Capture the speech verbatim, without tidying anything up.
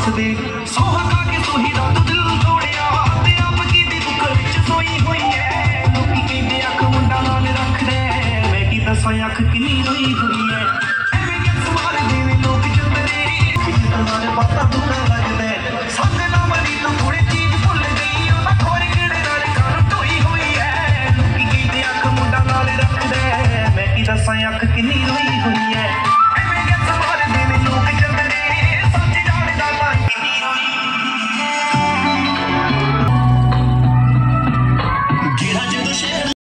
दे सोहा का के सोही दा तू दिल तोड़िया ते आप की दी बुक विच सोई होई है लोकी कहंदे अख मुंडा नाल रख दे मैं की दसां अख किन्नी रोई हुई है एवें के सवार देवे लोग जंदरे किस तरह बातां तू